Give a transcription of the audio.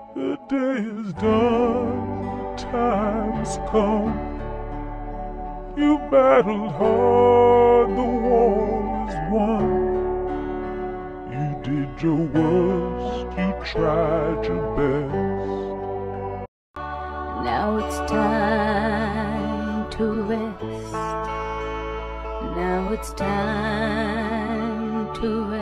The day is done, the time's come. You battled hard, the war is won. You did your worst, you tried your best. Now it's time to rest. Now it's time to rest.